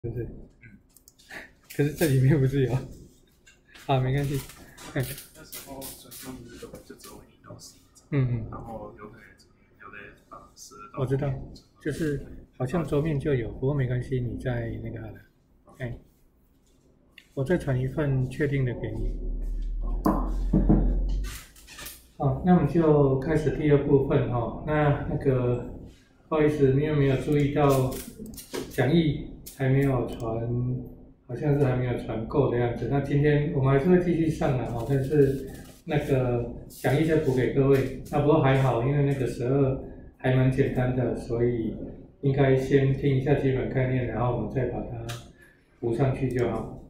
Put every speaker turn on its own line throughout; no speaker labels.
是不是？可是这里面不是有？好，没关系。
那时候转账就只有1到11张，然后有的12到
我知道，就是好像桌面就有，不过没关系，你再那个好了。哎，我再传一份确定的给你。好，那我们就开始第二部分哦。那个不好意思，你有没有注意到讲义还没有传？好像是还没有传够的样子。那今天我们还是会继续上的哦，但是那个讲义再补给各位。那不过还好，因为那个12还蛮简单的，所以应该先听一下基本概念，然后我们再把它补上去就好。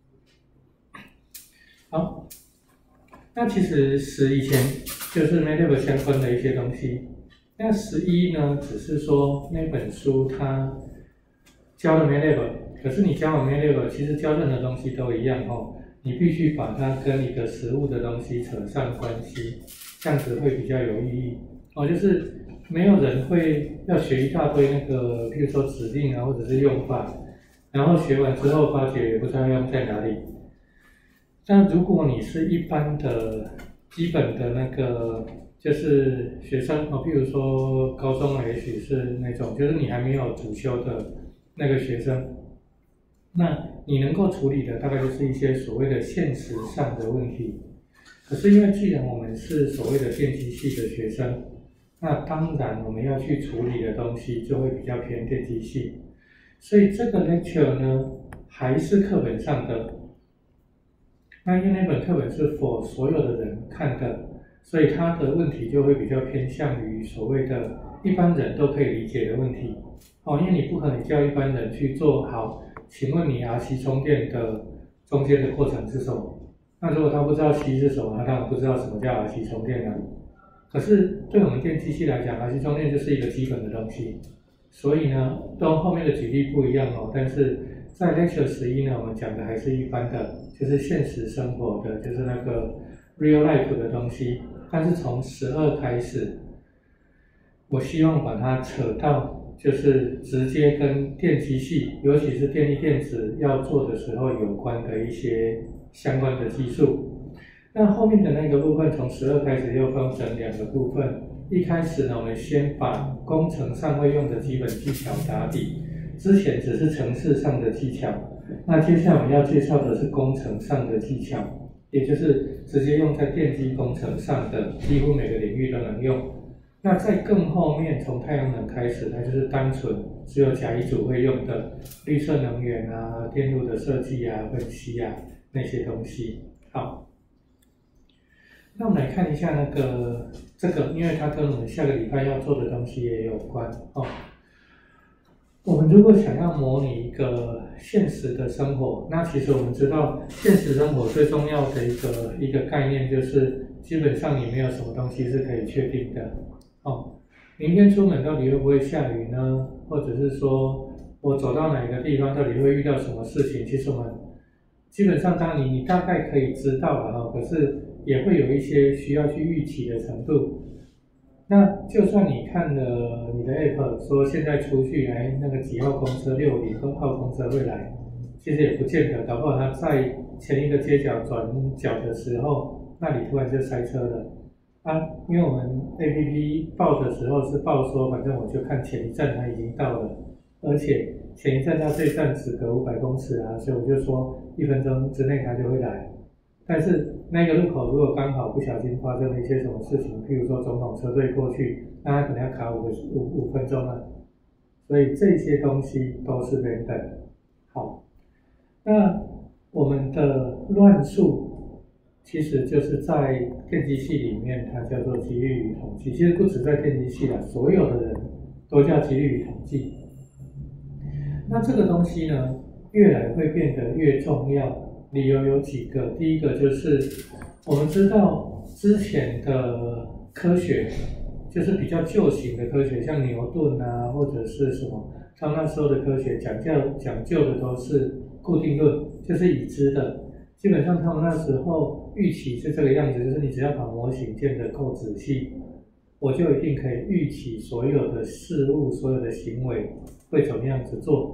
好，那其实10以前就是 MATLAB 相关的一些东西。那11呢，只是说那本书它教了 MATLAB。可是你教完 MATLAB， 其实教任何东西都一样哦，你必须把它跟一个实物的东西扯上关系，这样子会比较有意义哦。就是没有人会要学一大堆那个，比如说指令啊，或者是用法，然后学完之后发觉也不知道用在哪里。但如果你是一般的、基本的那个，就是学生哦，比如说高中啊，也许是那种，就是你还没有主修的那个学生。那你能够处理的大概就是一些所谓的现实上的问题。可是因为既然我们是所谓的电机系的学生，那当然我们要去处理的东西就会比较偏电机系。所以这个 lecture 呢还是课本上的。那因为那本课本是 for 所有的人看的，所以它的问题就会比较偏向于所谓的一般人都可以理解的问题。因为你不可能叫一般人去做好。请问你 RC 充电的中间的过程是什么？那如果他不知道 C 是什么，他当然不知道什么叫 RC 充电啊。可是对我们电机系来讲 ，RC 充电就是一个基本的东西。所以呢，跟后面的举例不一样哦。但是在 Lecture 11呢，我们讲的还是一般的，就是现实生活的，就是那个 real life 的东西。但是从12开始，我希望把它扯到。就是直接跟电机系，尤其是电力电子要做的时候有关的一些相关的技术。那后面的那个部分从12开始又分成2个部分。一开始呢，我们先把工程上会用的基本技巧打底，之前只是程式上的技巧。那接下来我们要介绍的是工程上的技巧，也就是直接用在电机工程上的，几乎每个领域都能用。那在更后面，从太阳能开始，它就是单纯只有甲乙组会用的绿色能源啊、电路的设计啊、分析啊那些东西。好，那我们来看一下这个，因为它跟我们下个礼拜要做的东西也有关哦。我们如果想要模拟一个现实的生活，那其实我们知道，现实生活最重要的一个概念就是，基本上你没有什么东西是可以确定的。明天出门到底会不会下雨呢？或者是说我走到哪个地方到底会遇到什么事情？其实我们基本上当然你大概可以知道了可是也会有一些需要去预期的程度。那就算你看了你的 app 说现在出去那个几号公车60号公车会来，其实也不见得，搞不好他在前一个街角转角的时候，那里突然就塞车了。因为我们 APP 报的时候是报说，反正我就看前一站它已经到了，而且前一站到这一站只隔500公尺啊，所以我就说1分钟之内它就会来。但是那个路口如果刚好不小心发生了一些什么事情，譬如说总统车队过去，那它可能要卡5分钟啊。所以这些东西都是random。好，那我们的乱数。其实就是在电机系里面，它叫做几率与统计。其实不止在电机系啦，所有的人都叫几率与统计。那这个东西呢，越来会变得越重要。理由有几个，第一个就是我们知道之前的科学，就是比较旧型的科学，像牛顿啊，或者是什么，他们那时候的科学讲究的都是固定论，就是已知的。基本上他们那时候预期是这个样子，就是你只要把模型建得够仔细，我就一定可以预期所有的事物、所有的行为会怎么样子做。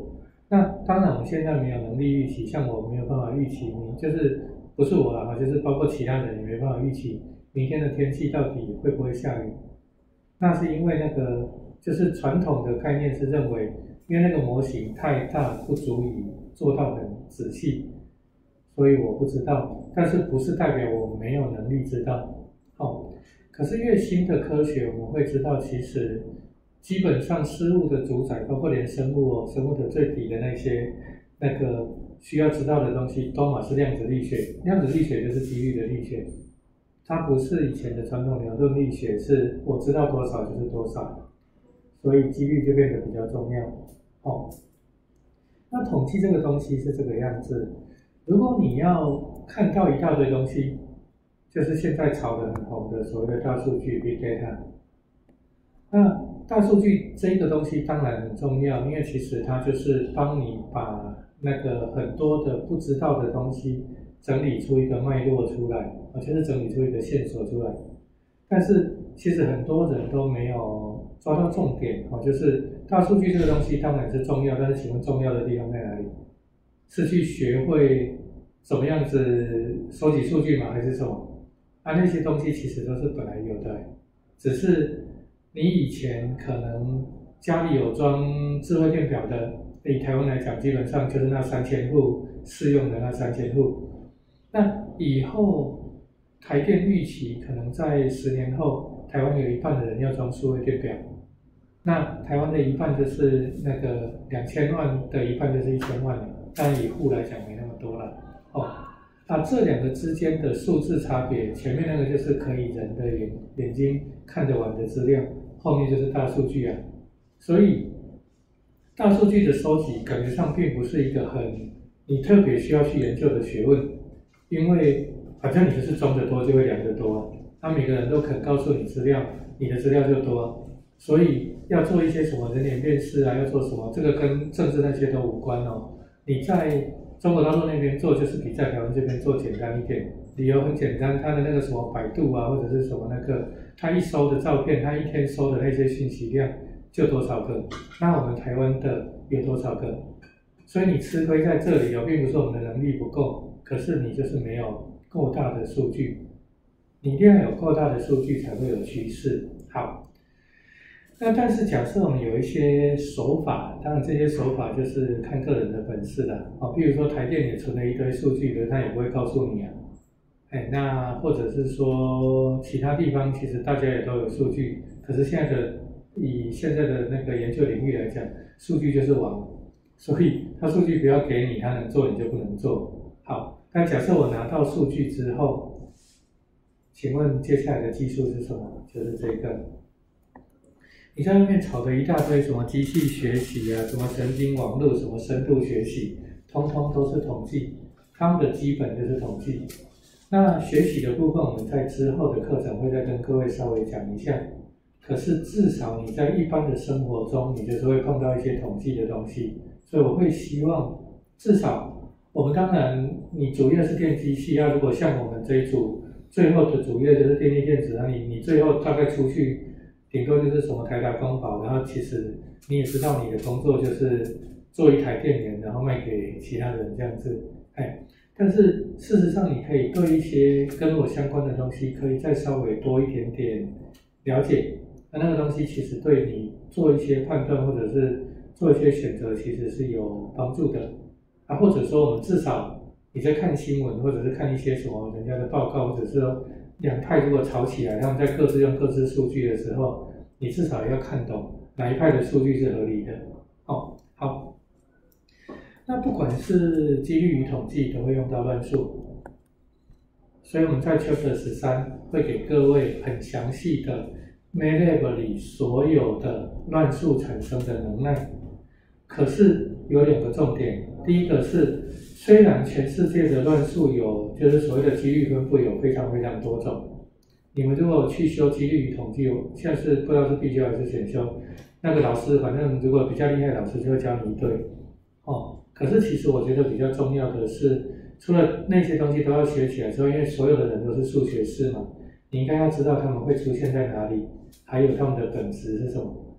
那当然我们现在没有能力预期，像我没有办法预期就是不是我啦，就是包括其他人也没办法预期明天的天气到底会不会下雨。那是因为那个就是传统的概念是认为，因为那个模型太大，不足以做到很仔细，所以我不知道。但是不是代表我没有能力知道？可是越新的科学，我们会知道，其实基本上事物的主宰，包括连生物生物的最底的那个需要知道的东西，都是量子力学。量子力学就是几率的力学，它不是以前的传统牛顿力学，是我知道多少就是多少，所以几率就变得比较重要。那统计这个东西是这个样子，如果你要看到一大堆东西，就是现在炒得很红的所谓的大数据 Big Data。那大数据这个东西当然很重要，因为其实它就是帮你把那个很多的不知道的东西整理出一个脉络出来，就是整理出一个线索出来。但是其实很多人都没有抓到重点，就是大数据这个东西当然是重要，但是请问重要的地方在哪里？是去学会怎么样子收集数据吗？还是什么？那些东西其实都是本来有的，只是你以前可能家里有装智慧电表的，以台湾来讲，基本上就是那3000户适用的那3000户。那以后台电预期可能在10年后，台湾有一半的人要装数位电表。那台湾的一半就是那个2000万的一半就是1000万了，当然以户来讲没那么多了。这两个之间的数字差别，前面那个就是可以人的眼睛看得完的资料，后面就是大数据啊。所以大数据的收集感觉上并不是一个你特别需要去研究的学问，因为反正你就是装得多就会量得多，每个人都肯告诉你资料，你的资料就多，所以要做一些什么人脸辨识啊，要做什么，这个跟政治那些都无关哦。你在中国大陆那边做就是比在台湾这边做简单一点，理由很简单，它的那个什么百度啊，或者是什么它一收的照片，它一天收的那些信息量就多少个，那我们台湾的有多少个？所以你吃亏在这里并不是我们的能力不够，可是你就是没有够大的数据，你一定要有够大的数据才会有趋势。好。那但是假设我们有一些手法，当然这些手法就是看个人的本事了。比如说台电也存了一堆数据的，他也不会告诉你啊。那或者是说其他地方其实大家也都有数据，可是以现在的那个研究领域来讲，数据就是王，所以他数据不要给你，他能做你就不能做。好，那假设我拿到数据之后，请问接下来的技术是什么？就是这个。你在外面炒的一大堆什么机器学习啊，什么神经网络，什么深度学习，通通都是统计，他们的基本就是统计。那学习的部分，我们在之后的课程会再跟各位稍微讲一下。可是至少你在一般的生活中，你就是会碰到一些统计的东西，所以我会希望至少我们当然你主业是电机系如果像我们这一组最后的主业就是电力电子，你最后大概出去。顶多就是什么台达光宝，然后其实你也知道你的工作就是做一台电源，然后卖给其他人这样子，但是事实上你可以对一些跟我相关的东西可以再稍微多一点点了解，那个东西其实对你做一些判断或者是做一些选择其实是有帮助的或者说我们至少你在看新闻或者是看一些什么人家的报告，或者是说两派如果吵起来，他们在各自用各自数据的时候，你至少要看懂哪一派的数据是合理的。好，那不管是几率与统计都会用到乱数，所以我们在 Chapter 13会给各位很详细的 MATLAB 里所有的乱数产生的能耐。可是有2个重点，第一个是虽然全世界的乱数就是所谓的几率分布有非常非常多种，你们如果去修几率与统计，现在是不知道是必修还是选修，那个老师反正如果比较厉害的老师就会教你一堆可是其实我觉得比较重要的是，除了那些东西都要学起来之后，因为所有的人都是数学士嘛，你应该要知道他们会出现在哪里，还有他们的本质是什么。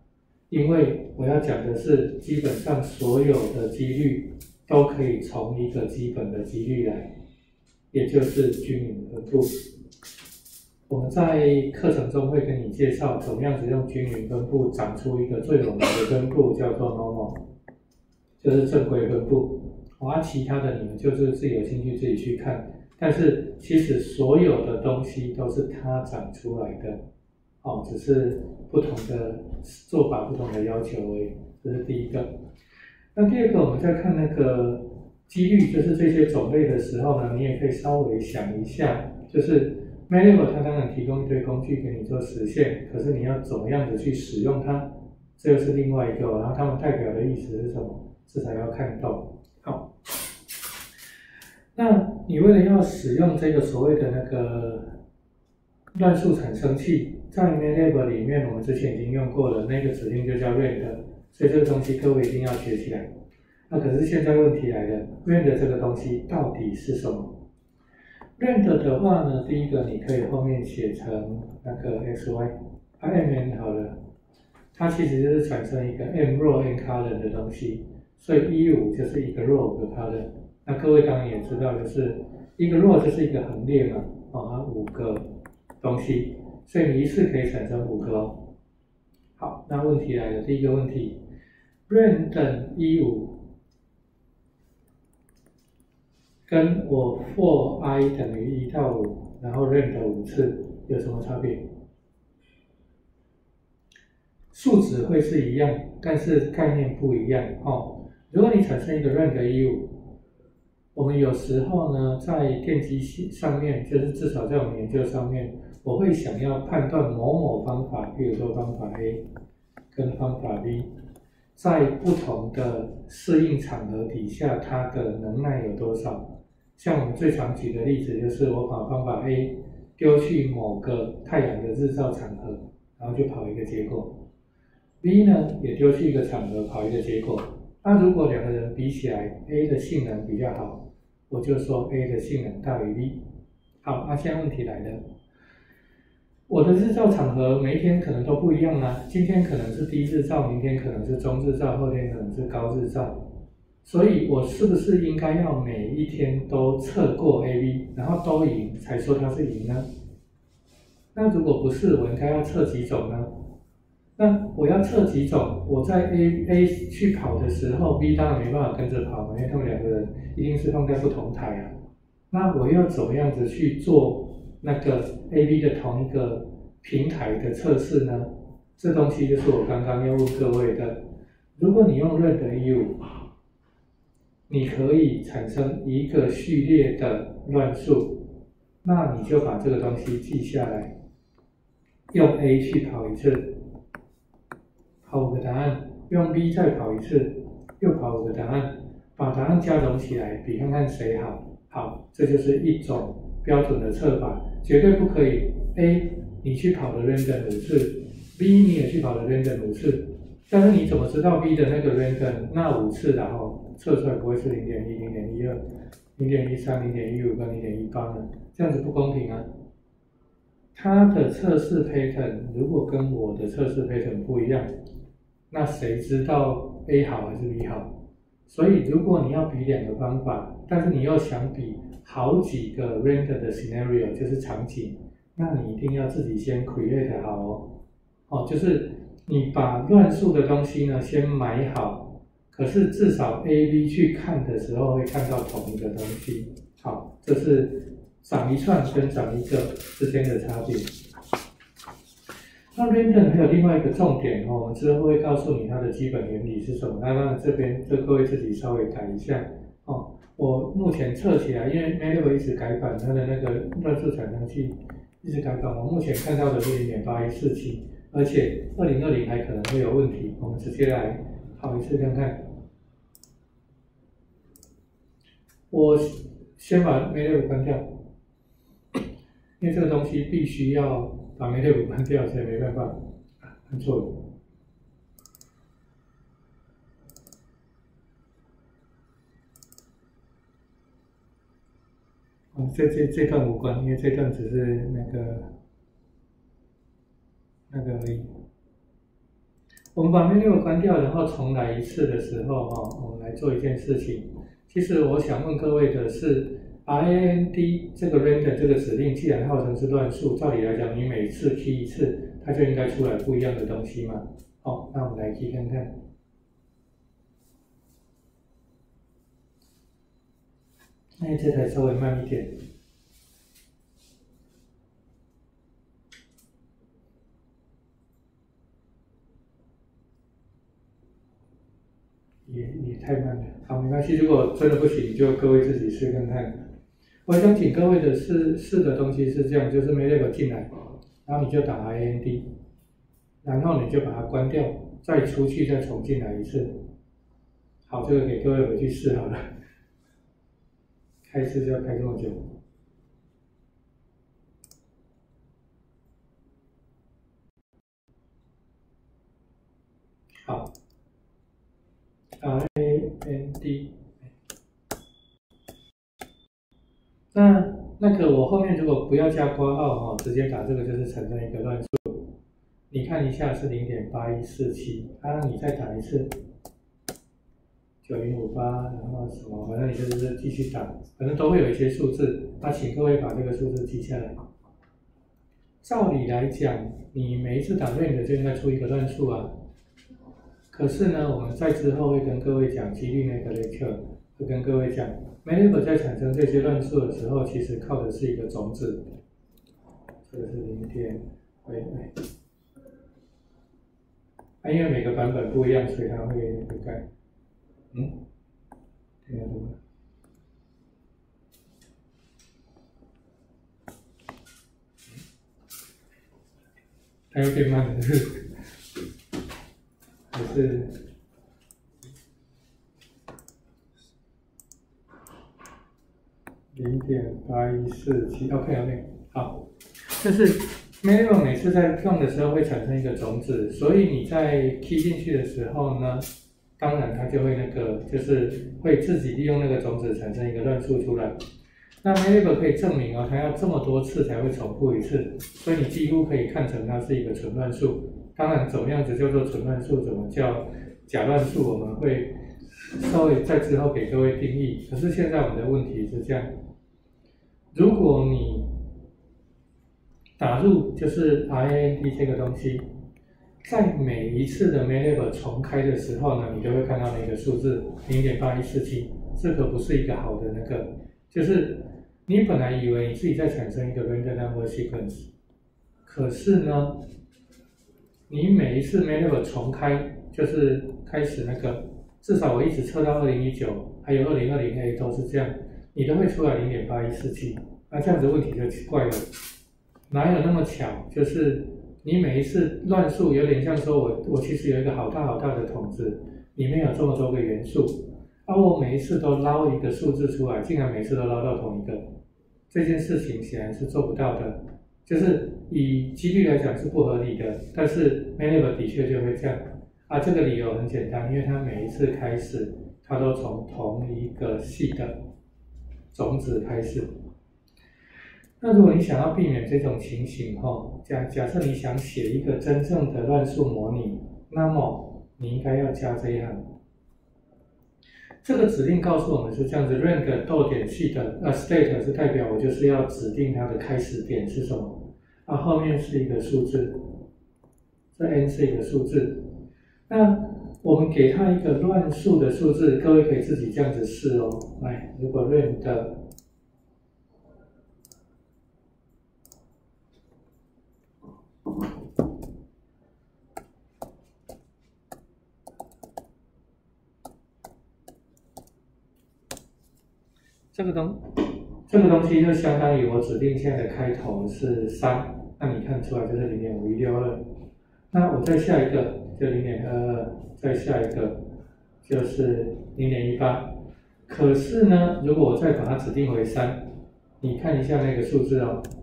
因为我要讲的是，基本上所有的几率都可以从一个基本的几率来，也就是均匀分布。我们在课程中会跟你介绍怎么样子用均匀分布长出一个最有名的分布，叫做 normal， 就是正规分布。其他的你们就是自己有兴趣自己去看。但是其实所有的东西都是它长出来的，只是不同的做法、不同的要求而已。这是第一个。那第二个，我们在看那个几率，就是这些种类的时候呢，你也可以稍微想一下，就是 MATLAB 它当然提供一堆工具给你做实现，可是你要怎么样子去使用它，这又是另外一个。然后它们代表的意思是什么？这才要看懂。好。那你为了要使用这个所谓的那个乱数产生器，在 MATLAB 里面我们之前已经用过了，那个指令就叫 rand， 所以这个东西各位一定要学起来。那可是现在问题来了 ，rand 这个东西到底是什么 ？rand 的话呢，第一个你可以后面写成那个 xy，mn 好了，它其实就是产生一个 m row n column 的东西，所以15就是一个 row 的 column。那各位当然也知道，就是一个 row 就是一个行列嘛，它5个东西，所以你一次可以产生5个哦。好，那问题来了，第一个问题 ，rand 等15跟我 for i 等于1到5，然后 rand 5次有什么差别？数值会是一样，但是概念不一样哦。如果你产生一个 rand 15，我们有时候呢，在电机系上面，就是至少在我们研究上面，我会想要判断某某方法，比如说方法 A 跟方法 B， 在不同的适应场合底下，它的能耐有多少？像我们最常举的例子，就是我把方法 A 丢去某个太阳的日照场合，然后就跑一个结果 ；B 呢也丢去一个场合跑一个结果。那如果两个人比起来 ，A 的性能比较好，我就说 A 的性能大于 B。好，那现在问题来了，我的日照场合每一天可能都不一样啊，今天可能是低日照，明天可能是中日照，后天可能是高日照，所以我是不是应该要每一天都测过 A、B， 然后都赢才说它是赢呢？那如果不是，我应该要测几种呢？那我要测几种？我在 A 去跑的时候 ，B 当然没办法跟着跑嘛，因为他们两个人一定是放在不同台啊。那我要怎么样子去做那个 A、B 的同一个平台的测试呢？这东西就是我刚刚要问各位的。如果你用rand 15，你可以产生一个序列的乱数，那你就把这个东西记下来，用 A 去跑一次。跑5个答案，用 B 再跑一次，又跑5个答案，把答案加总起来，比看看谁好。好，这就是一种标准的测法，绝对不可以 A 你去跑了 random 5次 ，B 你也去跑了 random 5次，但是你怎么知道 B 的那个 random 那5次然后测出来不会是 0.1、0.12、0.13、0.15跟0.18呢？这样子不公平啊！它的测试 pattern 如果跟我的测试 pattern 不一样，那谁知道 A 好还是 B 好？所以如果你要比2个方法，但是你又想比好几个 random 的 scenario， 就是场景，那你一定要自己先 create 好哦。就是你把乱数的东西呢先买好，可是至少 A、B 去看的时候会看到同一个东西。好，这是长一串跟长一个之间的差别。那 random 还有另外一个重点我们之后会告诉你它的基本原理是什么。那这边各位自己稍微改一下我目前测起来，因为 MATLAB 一直改版，它的那个乱数产生器一直改版，我目前看到的是 0.8147， 而且2020还可能会有问题。我们直接来跑一次看看。我先把 MATLAB 关掉，因为这个东西必须要把 MATLAB 关掉，所以没办法，按错了。这段无关，因为这段只是那个而已。 我们把 menu 关掉，然后重来一次的时候，我们来做一件事情。其实我想问各位的是 ，RAND 这个 random 这个指令，既然号称是乱数，照理来讲，你每次 key 一次，它就应该出来不一样的东西嘛。好，那我们来 key 看看。这台稍微慢一点。也太慢了，好，没关系。如果真的不行，就各位自己试看看。我想请各位的试的东西是这样，就是 MATLAB 进来，然后你就打 IND， 然后你就把它关掉，再出去再重进来一次。好，这个给各位回去试好了。开次就要开这么久。好。IND， 那个我后面如果不要加括号直接打这个就是产生一个乱数。你看一下是 0.8147， 你再打一次9058，然后什么，反正你就是继续打，反正都会有一些数字。那请各位把这个数字记下来。照理来讲，你每一次打 range 就应该出一个乱数啊。可是呢，我们在之后会跟各位讲几率那个 lecture， 会跟各位讲 MATLAB 在产生这些乱数的时候，其实靠的是一个种子。这个是因为每个版本不一样，所以它会改。听得懂吗？它又变慢了，还是0.8147 OK， 好，就是 MATLAB 每次在用的时候会产生一个种子，所以你在 key 进去的时候呢，当然它就会就是会自己利用那个种子产生一个乱数出来。那 MATLAB 可以证明它要这么多次才会重复一次，所以你几乎可以看成它是一个纯乱数。当然，怎么样子叫做纯乱数，怎么叫假乱数，我们会稍微在之后给各位定义。可是现在我们的问题是这样：如果你打入就是 RAND 这个东西，在每一次的 MATLAB 重开的时候呢，你就会看到那个数字 0.8147， 这可不是一个好的就是你本来以为你自己在产生一个 random number sequence， 可是呢，你每一次 MATLAB 重开，就是开始至少我一直测到2019，还有2020A 都是这样，你都会出来 0.8147， 那这样子问题就奇怪了，哪有那么巧？就是你每一次乱数有点像说我其实有一个好大好大的筒子，里面有这么多个元素，我每一次都捞一个数字出来，竟然每次都捞到同一个，这件事情显然是做不到的。就是以几率来讲是不合理的，但是 MATLAB 的确就会这样这个理由很简单，因为它每一次开始，它都从同一个系的种子开始。那如果你想要避免这种情形假设你想写一个真正的乱数模拟，那么你应该要加这一行。这个指令告诉我们是这样子 ，rank 逗点系的state 是代表我就是要指定它的开始点是什么，后面是一个数字，这 n 是一个数字。那我们给它一个乱数的数字，各位可以自己这样子试哦。来，如果 rank 这个东西就相当于我指定现在的开头是3，那你看出来就是 0.5162。那我再下一个就 0.22， 再下一个就是 0.18。可是呢，如果我再把它指定为3，你看一下那个数字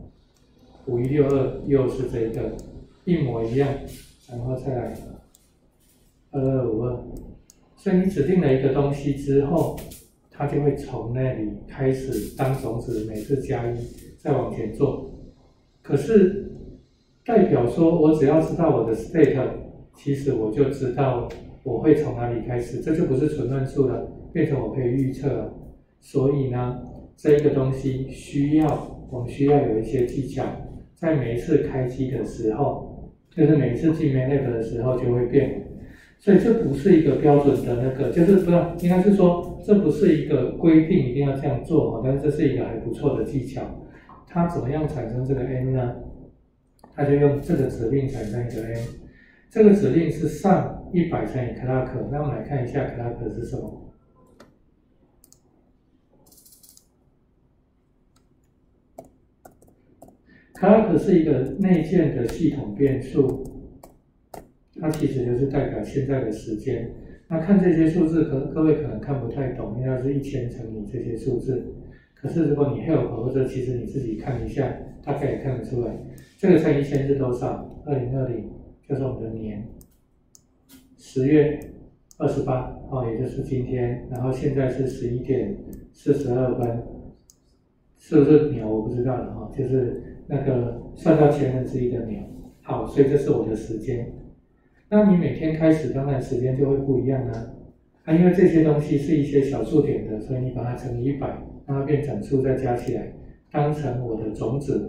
5162又是这个一模一样，然后再来2252。所以你指定了一个东西之后，它就会从那里开始当种子，每次加1，再往前做。可是代表说我只要知道我的 state， 其实我就知道我会从哪里开始，这就不是纯论述了，变成我可以预测了。所以呢，这一个东西我们需要有一些技巧，在每一次开机的时候，就是每一次进 MATLAB 的时候就会变。所以这不是一个标准的那个，就是不是应该是说这不是一个规定一定要这样做，但是这是一个还不错的技巧。它怎么样产生这个 n 呢？它就用这个指令产生一个 n， 这个指令是上100乘以 clock。那我们来看一下 clock 是什么。clock 是一个内建的系统变数，它其实就是代表现在的时间。那看这些数字，各位可能看不太懂，因为它是1000乘以这些数字。可是如果你 help 或者其实你自己看一下，大概也看得出来。这个乘1000是多少？2020就是我们的年，10月28，也就是今天。然后现在是11点42分，是不是秒？我不知道了就是那个算到1/1000的秒。好，所以这是我的时间。那你每天开始，当然时间就会不一样啊。因为这些东西是一些小数点的，所以你把它乘以100，让它变整数再加起来，当成我的种子。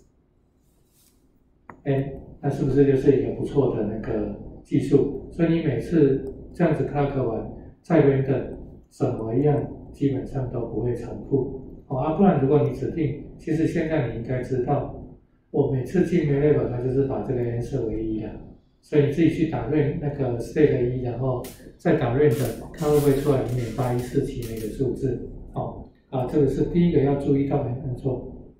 那是不是就是一个不错的那个技术？所以你每次这样子 clock 完，再 random 怎么样，基本上都不会重复。不然如果你指定，其实现在你应该知道，我每次进 MATLAB 它就是把这个 n 设为1的。所以你自己去打 range 那个 state 1，然后再打 range， 看会不会出来0.8147那个数字。这个是第一个要注意到，没看错，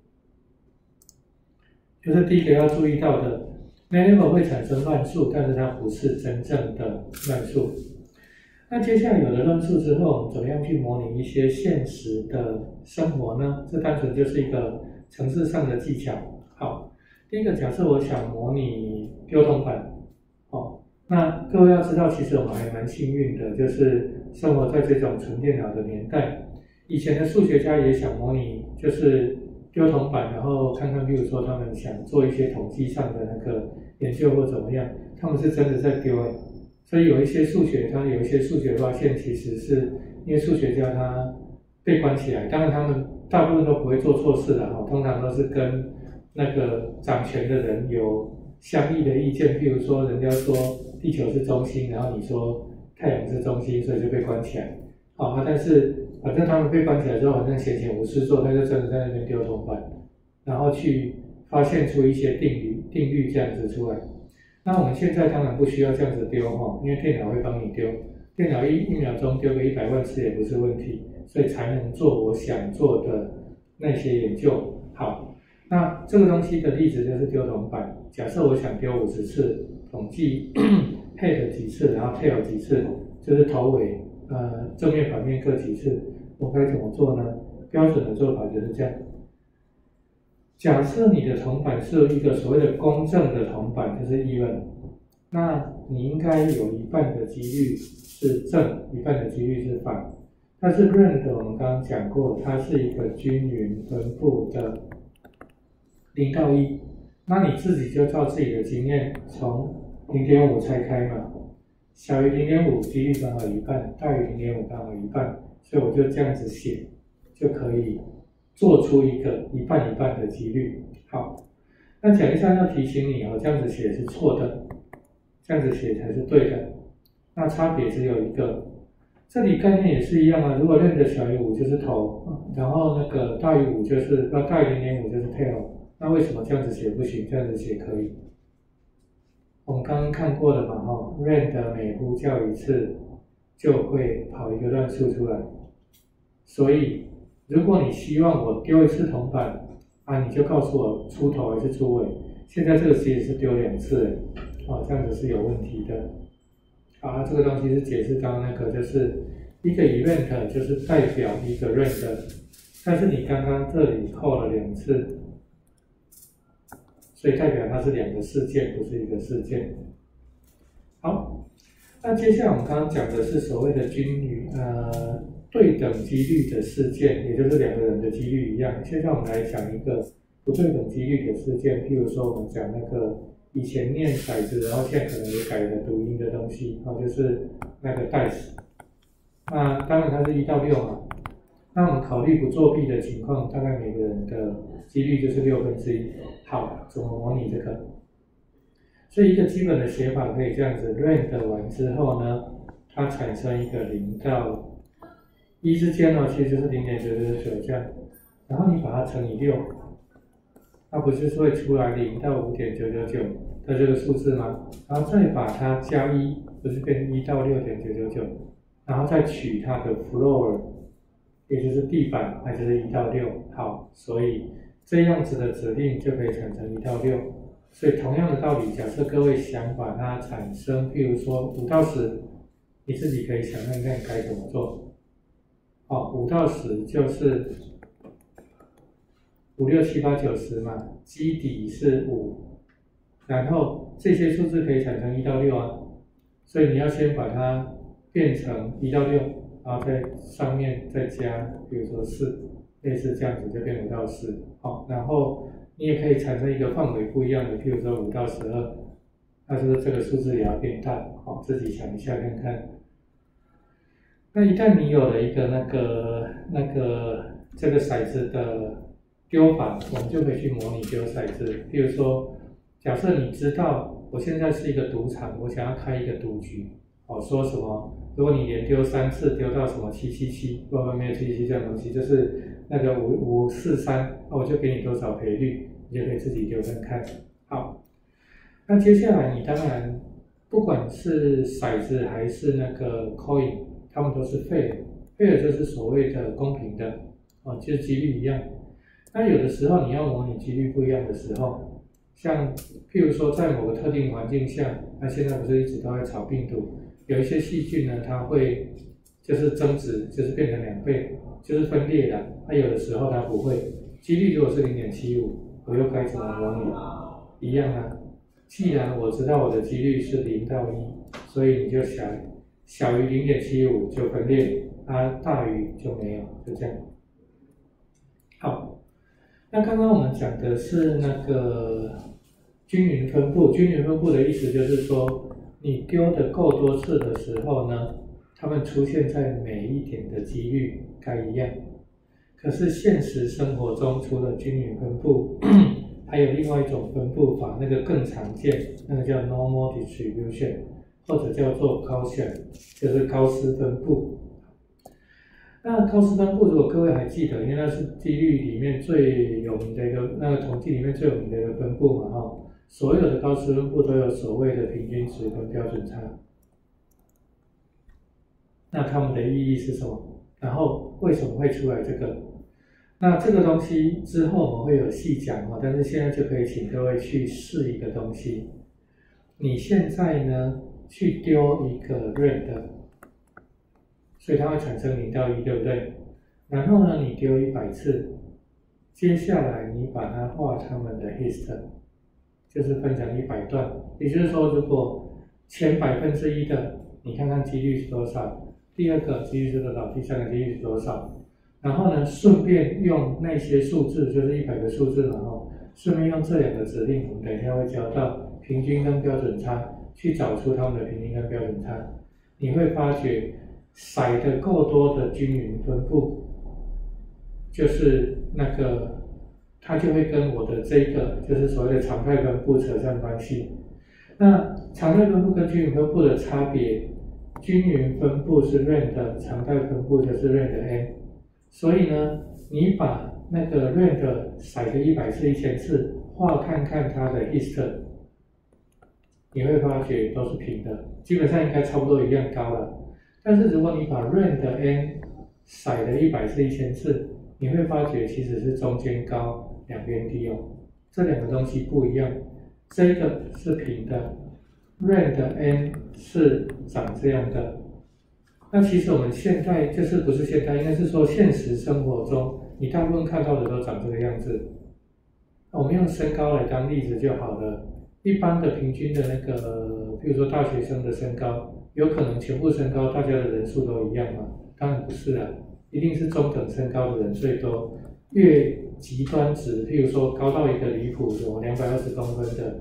就是第一个要注意到的 ，MATLAB 会产生乱数，但是它不是真正的乱数。那接下来有了乱数之后，我们怎么样去模拟一些现实的生活呢？这单纯就是一个程式上的技巧。好，第一个假设我想模拟丢铜板。那各位要知道，其实我们还蛮幸运的，就是生活在这种纯电脑的年代。以前的数学家也想模拟，就是丢铜板，然后看看，比如说他们想做一些统计上的那个研究或怎么样，他们是真的在丢所以有一些数学发现，其实是因为数学家他被关起来，当然他们大部分都不会做错事的通常都是跟那个掌权的人有相异的意见，譬如说人家说地球是中心，然后你说太阳是中心，所以就被关起来。但是反正他们被关起来之后，反正闲闲无事做，他就真的在那边丢铜板，然后去发现出一些定律这样子出来。那我们现在当然不需要这样子丢因为电脑会帮你丢，电脑一秒钟丢个100万次也不是问题，所以才能做我想做的那些研究。好，那这个东西的例子就是丢铜板。假设我想丢50次，统计 head 几次，然后 tail 几次，就是头尾正面反面各几次，我该怎么做呢？标准的做法就是这样。假设你的铜板是一个所谓的公正的铜板，就是 even， 那你应该有一半的几率是正，一半的几率是反。但是 rand 我们刚刚讲过，它是一个均匀分布的0到1，那你自己就照自己的经验，从 0.5 拆开嘛，小于 0.5 几率刚好一半，大于 0.5 刚好一半，所以我就这样子写，就可以做出一个一半一半的几率。好，那讲一下要提醒你这样子写是错的，这样子写才是对的。那差别只有一个，这里概念也是一样如果rand小于5就是头，然后那个大于5就是大于 0.5 就是 tail。那为什么这样子写不行？这样子写可以？我们刚刚看过了嘛rand 每呼叫一次就会跑一个乱数出来，所以如果你希望我丢一次铜板你就告诉我出头还是出尾。现在这个其实是丢2次这样子是有问题的。好，这个东西是解释刚刚那个，就是一个 event 就是代表一个 rand， 但是你刚刚这里扣了2次，所以代表它是2个事件，不是1个事件。好，那接下来我们刚刚讲的是所谓的均匀对等几率的事件，也就是2个人的几率一样。现在我们来讲一个不对等几率的事件，譬如说我们讲那个以前念骰子，然后现在可能也改了读音的东西，就是那个 dice。那当然它是1到6嘛。那我们考虑不作弊的情况，大概每个人的几率就是1/6。好，怎么模拟这个？所以一个基本的写法可以这样子 ，rand 完之后呢，它产生一个0到1之间其实就是0.999这样，然后你把它乘以6，它不是会出来0到5.999的这个数字吗？然后再把它加1，不是变1到6.999，然后再取它的 floor， 也就是地板，那就是1到6。好，所以这样子的指令就可以产生1到6。所以同样的道理，假设各位想把它产生，譬如说5到10，你自己可以想看看该怎么做。好，5到10就是5、6、7、8、9、10嘛，基底是5，然后这些数字可以产生1到6啊，所以你要先把它变成1到6，然后在上面再加，比如说4，类似这样子就变5到10。好，然后你也可以产生一个范围不一样的，譬如说5到12，那就是这个数字也要变大。好，自己想一下看看。那一旦你有了一个这个骰子的丢法，我们就可以去模拟丢骰子。譬如说，假设你知道我现在是一个赌场，我想要开一个赌局，说什么？如果你连丢3次，丢到什么777，不没有777这样东西，就是那个543，我就给你多少赔率，你就可以自己丢看看。好，那接下来你当然不管是骰子还是那个 coin， 它们都是 fair 就是所谓的公平的，就是几率一样。那有的时候你要模拟几率不一样的时候，像譬如说在某个特定环境下，那现在不是一直都在炒病毒，有一些细菌呢，它会就是增值，就是变成2倍，就是分裂的。那有的时候它不会，几率如果是0.75，我又该怎么模拟？一样啊。既然我知道我的几率是0到1，所以你就小于0.75就分裂，大于就没有，就这样。好，那刚刚我们讲的是那个均匀分布。均匀分布的意思就是说，你丢的够多次的时候呢，它们出现在每一点的几率该一样。可是现实生活中，除了均匀分布，还有另外一种分布法，那个更常见，那个叫 normal distribution， 或者叫做 Gaussian， 就是高斯分布。那高斯分布，如果各位还记得，因为那是几率里面最有名的一个，那个统计里面最有名的一个分布嘛，所有的高斯分布都有所谓的平均值跟标准差。那它们的意义是什么？然后为什么会出来这个？那这个东西之后我们会有细讲，但是现在就可以请各位去试一个东西。你现在呢去丢一个 rand， 所以它会产生0到1，对不对？然后呢你丢100次，接下来你把它画它们的 hist， 就是分成100段。也就是说，如果前1%的，你看看几率是多少？第二个几率是多少？第三个几率是多少？然后呢，顺便用那些数字，就是100个数字嘛，顺便用这2个指令，我们等一下会教到平均跟标准差，去找出它们的平均跟标准差。你会发觉，骰的够多的均匀分布，就是那个它就会跟我的这个就是所谓的常态分布扯上关系。那常态分布跟均匀分布的差别，均匀分布是 rand， 常态分布就是 rand n。所以呢，你把那个 rand 骰个100次、1000次，画看看它的 hist， 你会发觉都是平的，基本上应该差不多一样高了。但是如果你把 rand n 骰了100次、1000次，你会发觉其实是中间高，两边低哦。这2个东西不一样，这个是平的 ，rand n 是长这样的。那其实我们现在就是不是现在，应该是说现实生活中，你大部分看到的都长这个样子。我们用身高来当例子就好了。一般的平均的那个，比如说大学生的身高，有可能全部身高大家的人数都一样吗？当然不是啊，一定是中等身高的人最多。越极端值，譬如说高到一个离谱，有220公分的，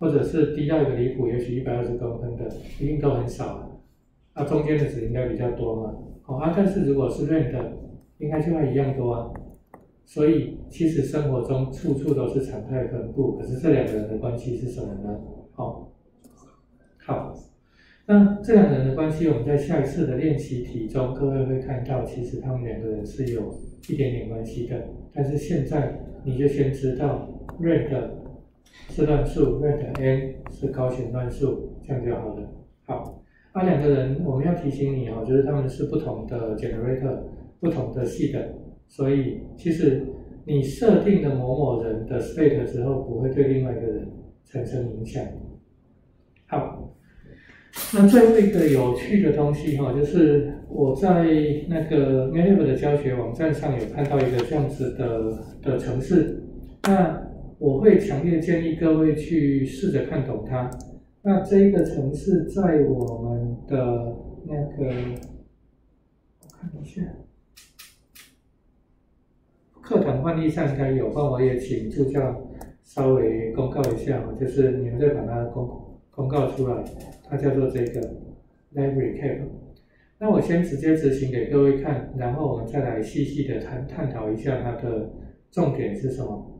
或者是低到一个离谱，也许120公分的，一定都很少啊。中间的值应该比较多嘛。但是如果是 range 的，应该就要一样多啊。所以其实生活中处处都是常态分布，可是这两个人的关系是什么呢？好，那这两个人的关系，我们在下一次的练习题中，各位会看到，其实他们两个人是有一点点关系的。但是现在你就先知道 range 是乱数 ，range n 是高弦乱数，这样就好了。好，两个人我们要提醒你就是他们是不同的 generator， 不同的系的，所以其实你设定了某某人的 state 之后，不会对另外一个人产生影响。好，那最后一个有趣的东西就是我在那个 MATLAB 的教学网站上有看到一个这样子的程式，那我会强烈建议各位去试着看懂它。那这一个程式在我们的那个，我看一下，课堂范例上应该有，不然我也请助教稍微公告一下，就是你们再把它公告出来，它叫做这个 Library Cap。那我先直接执行给各位看，然后我们再来细细的探讨一下它的重点是什么。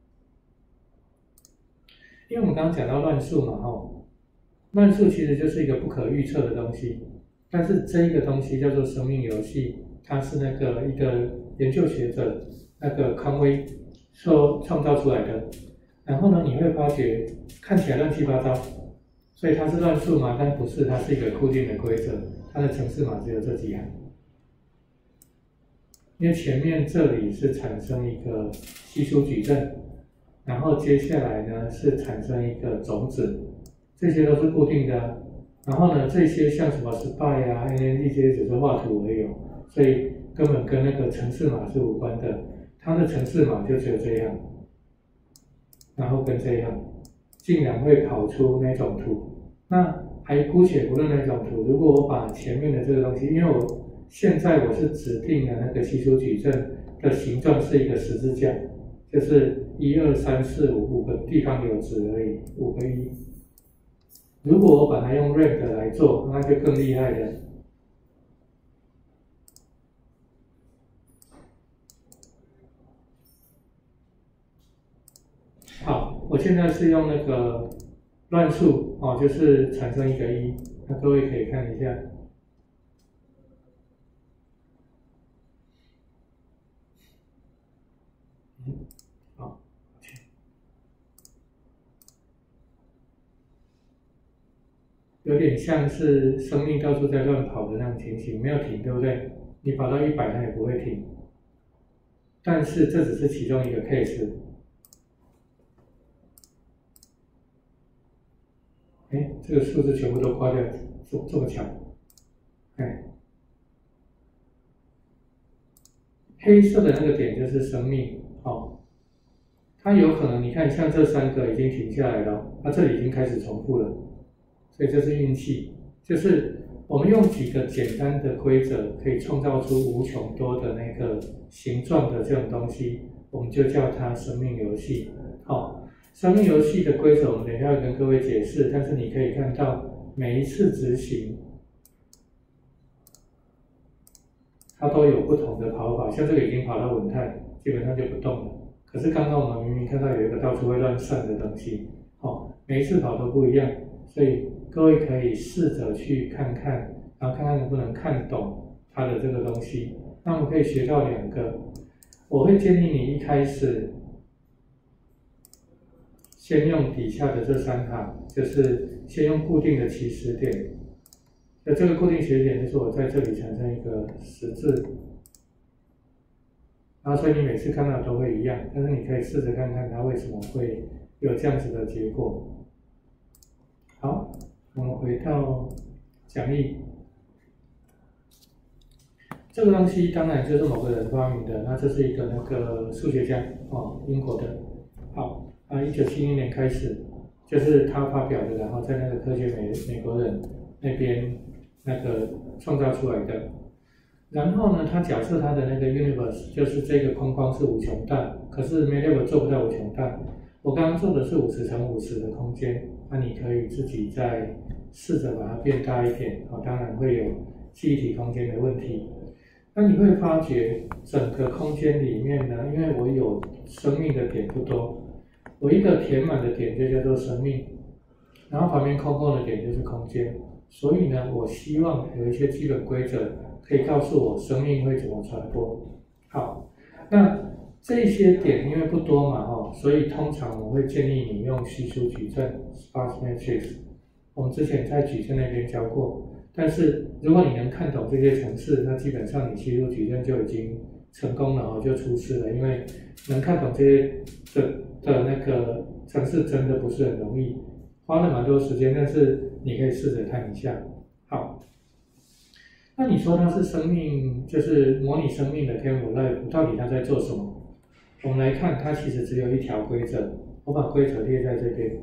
因为我们刚刚讲到乱数嘛，乱数其实就是一个不可预测的东西，但是这一个东西叫做生命游戏，它是那个一个研究学者那个康威创造出来的。然后呢，你会发觉看起来乱七八糟，所以它是乱数嘛，但不是，它是一个固定的规则，它的程式码只有这几行。因为前面这里是产生一个稀疏矩阵，然后接下来呢是产生一个种子，这些都是固定的。然后呢，这些像什么 SPI 啊、NND 这些只是画图而已，所以根本跟那个程式码是无关的。它的程式码就只有这样，然后跟这样，竟然会跑出那种图。那还姑且不论那种图，如果我把前面的这个东西，因为我现在我是指定的那个稀疏矩阵的形状是一个十字架，就是1、2、3、4、5个地方有值而已，5个1。如果我把它用 range 来做，那就更厉害了。好，我现在是用那个乱数就是产生一个1，那各位可以看一下。有点像是生命到处在乱跑的那种情形，没有停，对不对？你跑到100，它也不会停。但是这只是其中一个 case。这个数字全部都刮掉，这么巧。黑色的那个点就是生命，它有可能你看像这3个已经停下来了，它这里已经开始重复了。所以这是运气，就是我们用几个简单的规则可以创造出无穷多的那个形状的这种东西，我们就叫它生命游戏。生命游戏的规则我们等一下会跟各位解释，但是你可以看到每一次执行，它都有不同的跑法，像这个已经跑到稳态，基本上就不动了。可是刚刚我们明明看到有一个到处会乱散的东西，每一次跑都不一样，所以各位可以试着去看看，然后看看能不能看懂它的这个东西。那我们可以学到2个，我会建议你一开始先用底下的这3行，就是先用固定的起始点。那这个固定起始点就是我在这里产生一个十字，然后所以你每次看到都会一样，但是你可以试着看看它为什么会有这样子的结果。好，我们回到讲义。这个东西当然就是某个人发明的，那这是一个那个数学家英国的。好，1970年开始，就是他发表的，然后在那个科学美国人那边那个创造出来的。然后呢，他假设他的那个 universe 就是这个框框是无穷大，可是 MATLAB 做不到无穷大。我刚刚做的是50×50的空间， 那你可以自己再试着把它变大一点，当然会有记忆体空间的问题。那你会发觉整个空间里面呢，因为我有生命的点不多，我一个填满的点就叫做生命，然后旁边空空的点就是空间，所以呢，我希望有一些基本规则可以告诉我生命会怎么传播。好，那这些点因为不多嘛，所以通常我会建议你用稀疏矩阵 （Sparse Matrix）。我们之前在矩阵那边教过。但是如果你能看懂这些程式，那基本上你稀疏矩阵就已经成功了，就出师了。因为能看懂这些的那个程式真的不是很容易，花了蛮多时间，但是你可以试着看一下。好，那你说它是生命，就是模拟生命的 Game of Life， 到底它在做什么？我们来看，它其实只有一条规则，我把规则列在这边。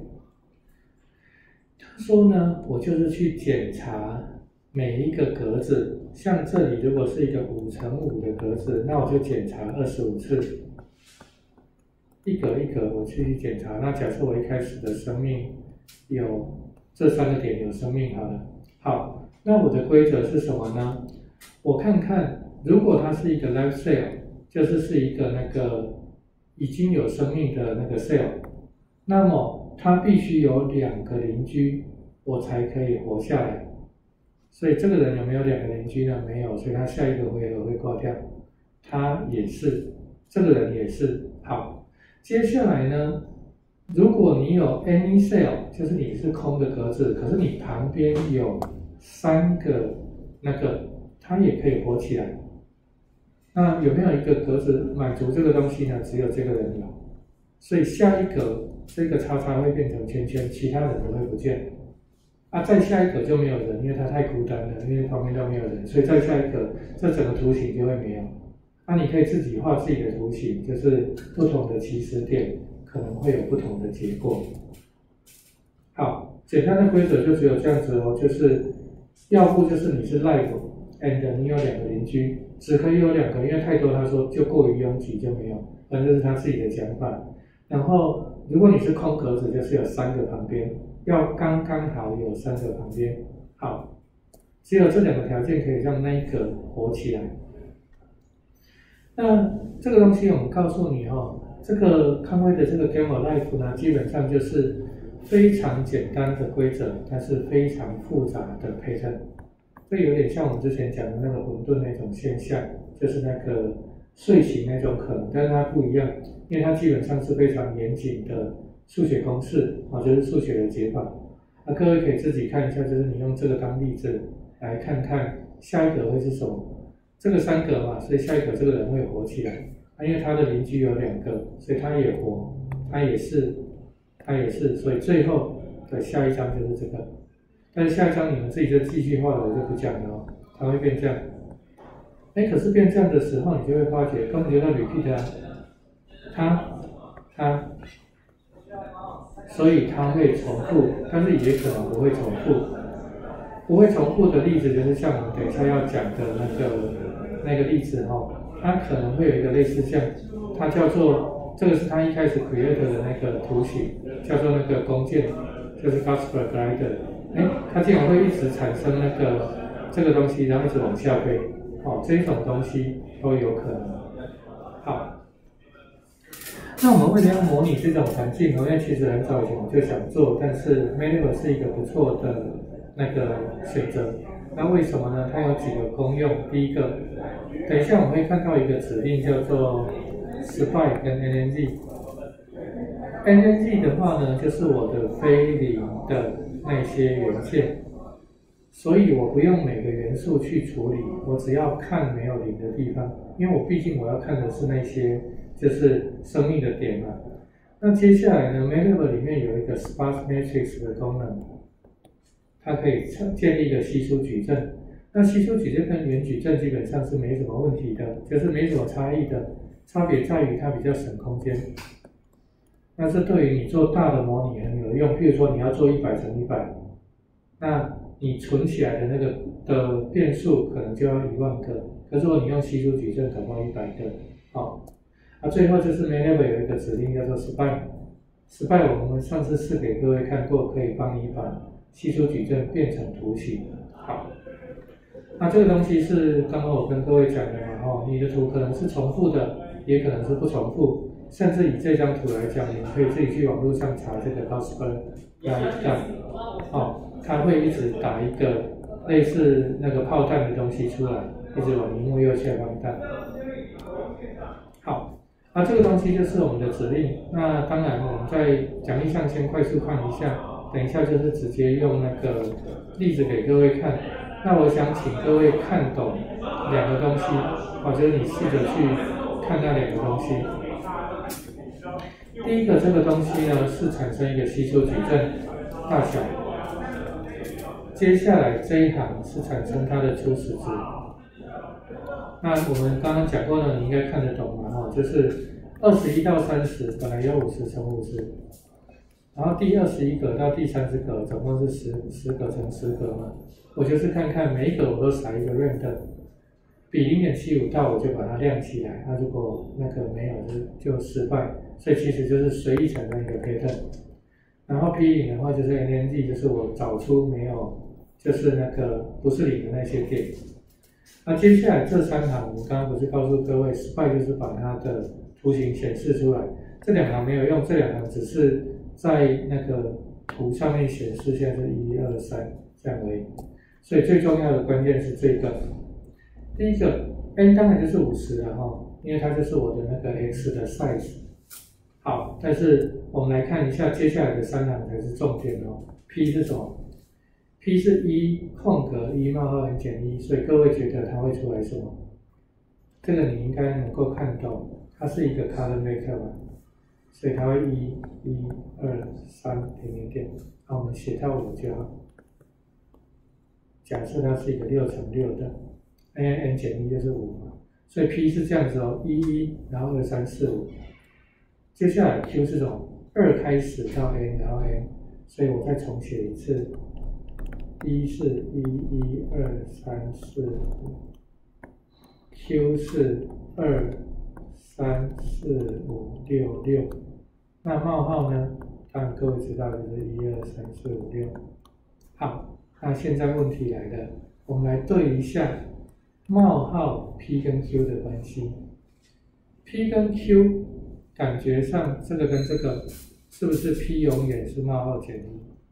他说呢，我就是去检查每一个格子，像这里如果是一个5×5的格子，那我就检查25次，一格一格我去检查。那假设我一开始的生命有这3个点有生命好了，好，那我的规则是什么呢？我看看，如果它是一个 live cell， 就是一个那个已经有生命的那个 cell， 那么它必须有2个邻居，我才可以活下来。所以这个人有没有2个邻居呢？没有，所以他下一个回合会挂掉。他也是，这个人也是。好，接下来呢，如果你有 any cell， 就是你是空的格子，可是你旁边有3个那个，它也可以活起来。那有没有一个格子满足这个东西呢？只有这个人有，所以下一格这个叉叉会变成圈圈，其他人都会不见。再下一格就没有人，因为它太孤单了，因为旁边都没有人，所以再下一格这整个图形就会没有。你可以自己画自己的图形，就是不同的起始点可能会有不同的结果。好，简单的规则就只有这样子哦，就是要不就是你是 live and 你有2个邻居，只可以有2个，因为太多他说就过于拥挤就没有，反正这是他自己的讲法。然后如果你是空格子，就是有3个旁边。要刚刚好有3个旁边，好，只有这2个条件可以让那一个活起来。那这个东西我们告诉你这个康威的这个 Game of Life 呢，基本上就是非常简单的规则，但是非常复杂的 pattern。这有点像我们之前讲的那个混沌那种现象，就是那个睡醒那种可能，但是它不一样，因为它基本上是非常严谨的数学公式就是数学的解法。各位可以自己看一下，就是你用这个当例子来看看下一格会是什么。这个3格嘛，所以下一格这个人会活起来。因为他的邻居有2个，所以他也活，他也是，所以最后的下一张就是这个。但是下一张你们自己就继续画了，我就不讲了它会变这样。可是变这样的时候，你就会发觉根本就在 repeat 它。所以它会重复，但是也可能不会重复。不会重复的例子就是像我们等一下要讲的那个例子它可能会有一个类似像，它叫做这个是它一开始 create 的那个图形，叫做那个弓箭，就是 Gosper Glider。它竟然会一直产生这个东西，然后一直往下飞。这一种东西都有可能。好。那我们为了要模拟这种环境，因为其实很早以前我就想做，但是 MATLAB 是一个不错的那个选择。那为什么呢？它有几个功用。第一个，等一下我们会看到一个指令叫做 SPY 跟 NNZ。NNZ 的话呢，就是我的非零的那些元件，所以我不用每个元素去处理，我只要看没有零的地方，因为我毕竟我要看的是那些就是生命的点嘛。那接下来呢 MATLAB 里面有一个 Sparse Matrix 的功能，它可以建立一个稀疏矩阵。那稀疏矩阵跟原矩阵基本上是没什么问题的，就是没什么差异的，差别在于它比较省空间。那这对于你做大的模拟很有用，譬如说你要做100×100，那你存起来的那个的变数可能就要10000个，可是如果你用稀疏矩阵，搞不好100个。最后就是 MATLAB 有一个指令叫做 SPY， 失败我们上次试给各位看过，可以帮你把系数矩阵变成图形。好，那这个东西是刚刚我跟各位讲的嘛，你的图可能是重复的，也可能是不重复，甚至以这张图来讲，你可以自己去网络上查这个 Gaussian Line，它会一直打一个类似那个炮弹的东西出来，一直往荧幕右下方弹。好，那这个东西就是我们的指令。那当然我们在讲义上先快速看一下，等一下就是直接用那个例子给各位看。那我想请各位看懂两个东西，就是你试着去看那两个东西。第一个这个东西呢是产生一个系数矩阵大小，接下来这一行是产生它的初始值。那我们刚刚讲过呢，你应该看得懂嘛，就是21到30本来有50乘50，然后第21格到第30格总共是10格乘10格嘛。我就是看看每一格我都撒一个 random， 比0.75到我就把它亮起来，那如果那个没有就失败，所以其实就是随意产生一个 pattern。然后 P0 的话就是 NNZ， 就是我找出没有就是那个不是0的那些点。那接下来这3行，我们刚刚不是告诉各位，失败就是把它的图形显示出来。这2行没有用，这2行只是在那个图上面显示，现在是1、2、3这样而已。所以最重要的关键是这个。第一个 n 当然就是50了因为它就是我的那个 x 的 size。好，但是我们来看一下接下来的3行才是重点P 是什么？ P 是1空格1冒号 n 减1，所以各位觉得它会出来什么？这个你应该能够看懂，它是一个 column vector 吧，所以它会1、1、2、3点点点。好，我们写到5就好。假设它是一个6乘6的 ，n 减1就是5嘛，所以 P 是这样子1，然后2、3、4、5。接下来 Q 是什么？2开始到 n， 然后 n， 所以我再重写一次。1是1、1、2、3、4、5 ，Q 是2、3、4、5、6、6。那冒号呢？当然各位知道就是1、2、3、4、5、6。好，那现在问题来了，我们来对一下冒号 P 跟 Q 的关系。P 跟 Q 感觉上这个跟这个是不是 P 永远是冒号减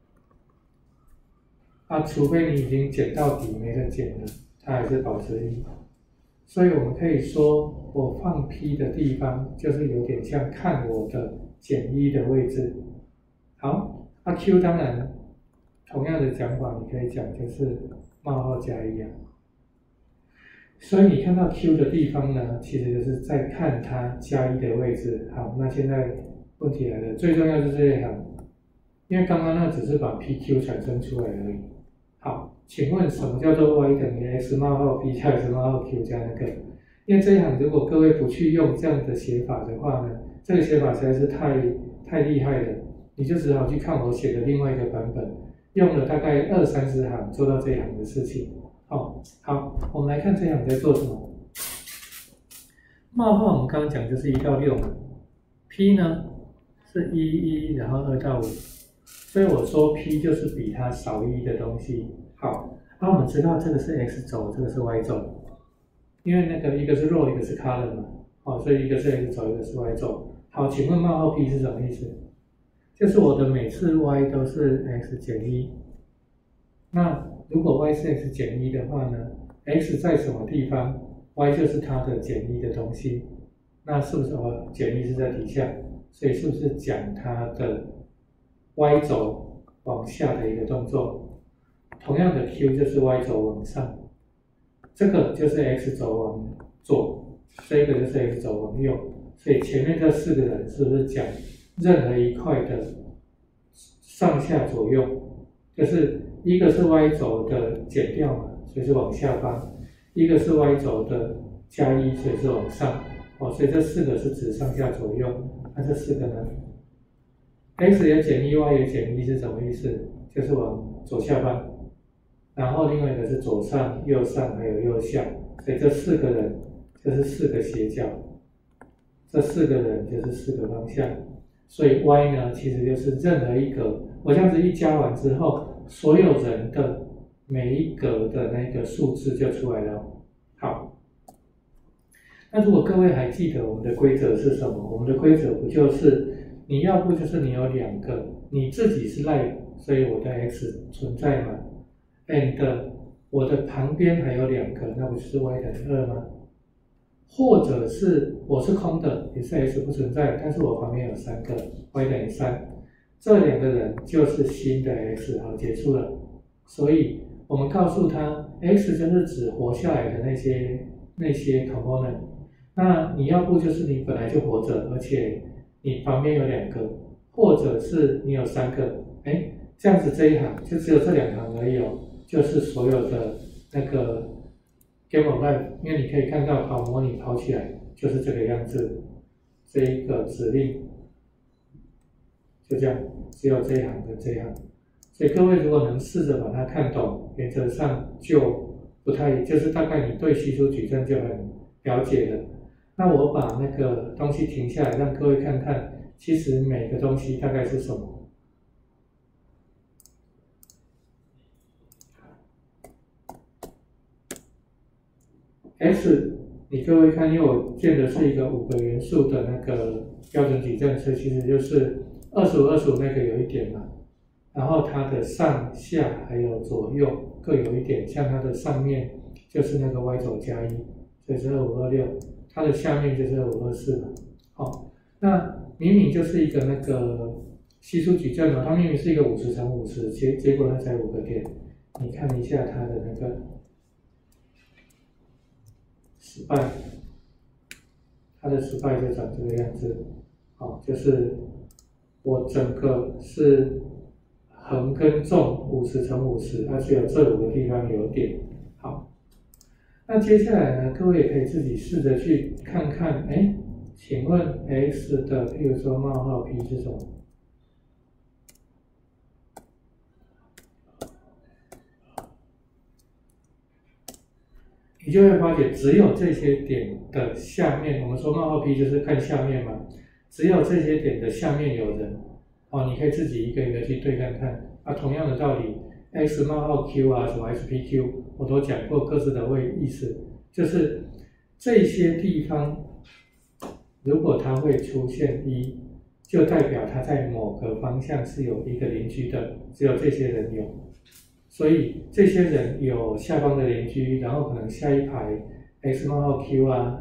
1？除非你已经减到底没得减了，它还是保持1。所以我们可以说，我放 P 的地方就是有点像看我的减1的位置。好，Q 当然同样的讲法，你可以讲就是冒号加1啊。所以你看到 Q 的地方呢，其实就是在看它加1的位置。好，那现在问题来了，最重要就是这一行，因为刚刚那只是把 PQ 产生出来而已。好，请问什么叫做 y 等于 x 冒号 p 加 x 冒号 q 加那个？因为这一行如果各位不去用这样的写法的话呢，这个写法实在是太厉害了，你就只好去看我写的另外一个版本，用了大概20-30行做到这一行的事情。好，我们来看这一行在做什么。冒号我们刚刚讲就是1到6嘛 ，P 呢是1、1，然后2到5。所以我说 P 就是比它少1的东西。好，那我们知道这个是 x 轴，这个是 y 轴，因为那个一个是 row， 一个是 column 嘛，所以一个是 x 轴，一个是 y 轴。好，请问冒号 P 是什么意思？就是我的每次 y 都是 x 减1。那如果 y 是 x 减1的话呢 ，x 在什么地方 ，y 就是它的减1的东西。那是不是减1是在底下？所以是不是讲它的y 轴往下的一个动作？同样的 Q 就是 y 轴往上，这个就是 x 轴往左，这个就是 x 轴往右。所以前面这4个人是不是讲任何一块的上下左右？就是一个是 y 轴的减掉嘛，所以是往下方；一个是 y 轴的加1，所以是往上。所以这4个是指上下左右。那这4个呢？ x 也减1 ，y 也减1是什么意思？就是往左下方，然后另外一个是左上、右上还有右下，所以这4个人就是4个斜角，这4个人就是4个方向。 所以 y 呢，其实就是任何一格，我这样子一加完之后，所有人的每一格的那个数字就出来了。好，那如果各位还记得我们的规则是什么？我们的规则不就是你要不就是你有2个，你自己是 live， 所以我的 x 存在嘛 ，and 我的旁边还有2个，那不就是 y 等于2吗？或者是我是空的，也是 x 不存在，但是我旁边有3个 y 等于3，这2个人就是新的 x， 好，结束了。所以我们告诉他 x 就是指活下来的那些 component， 那你要不就是你本来就活着，而且你旁边有2个，或者是你有3个，这样子这一行就只有这2行而已哦，就是所有的那个 Game of Life， 因为你可以看到跑模拟跑起来就是这个样子，这一个指令就这样，只有这一行跟这一行。所以各位如果能试着把它看懂，原则上就不太，就是大概你对稀疏矩阵就很了解了。那我把那个东西停下来，让各位看看，其实每个东西大概是什么。x， 你各位看，因为我建的是一个5个元素的那个标准矩阵，所以其实就是25、25那个有一点嘛，然后它的上下还有左右各有一点，像它的上面就是那个 y 轴加1，所以是25、26，它的下面就是25、24嘛。好，那明明就是一个那个稀疏矩阵哦，它明明是一个50乘50，结果它才5个点，你看一下它的那个spy， 它的 spy 就长这个样子，好，就是我整个是横跟纵50乘50，它只有这5个地方有点。好，那接下来呢，各位也可以自己试着去看看，请问 x 的，譬如说冒号 p 是什么？你就会发觉，只有这些点的下面，我们说冒号 p 就是看下面嘛，只有这些点的下面有人，你可以自己一个一个去对看看。同样的道理 ，x 冒号 q 啊，什么 xpq， 我都讲过各自的意思，就是这些地方，如果它会出现1，就代表它在某个方向是有一个邻居的，只有这些人有。所以这些人有下方的邻居，然后可能下一排 x 冒号 q 啊，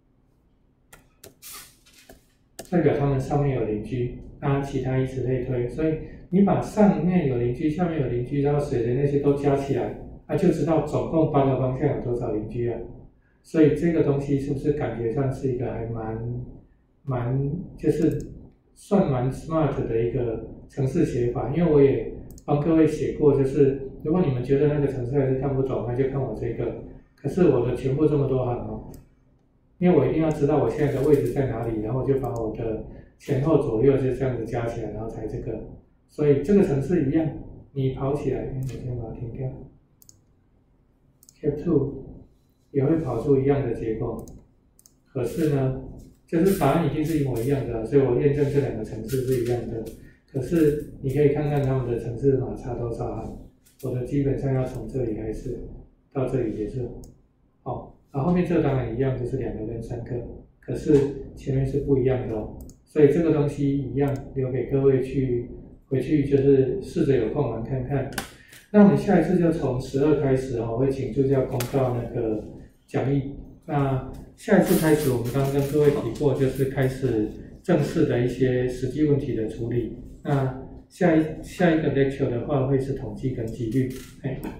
代表他们上面有邻居，其他以此类推。所以你把上面有邻居、下面有邻居，然后水的那些都加起来，就知道总共8个方向有多少邻居啊。所以这个东西是不是感觉上是一个还蛮就是算蛮 smart 的一个程式写法？因为我也帮各位写过，就是如果你们觉得那个程式还是看不懂，那就看我这个。可是我的全部这么多行哦，因为我一定要知道我现在的位置在哪里，然后就把我的前后左右就这样子加起来，然后才这个。所以这个程式一样，你跑起来，你先把它停掉。Cap2 也会跑出一样的结果，可是呢，就是答案一定是一模一样的，所以我验证这2个程式是一样的。可是你可以看看他们的程式码差多少行，我的基本上要从这里开始到这里结束。好，然后后面这个当然一样，就是2个跟3个，可是前面是不一样的哦。所以这个东西一样留给各位回去就是试着有空玩看看。那我们下一次就从12开始会请助教公告那个讲义。那下一次开始，我们刚刚跟各位提过，就是开始正式的一些实际问题的处理。那下一个 lecture 的话，会是统计跟几率。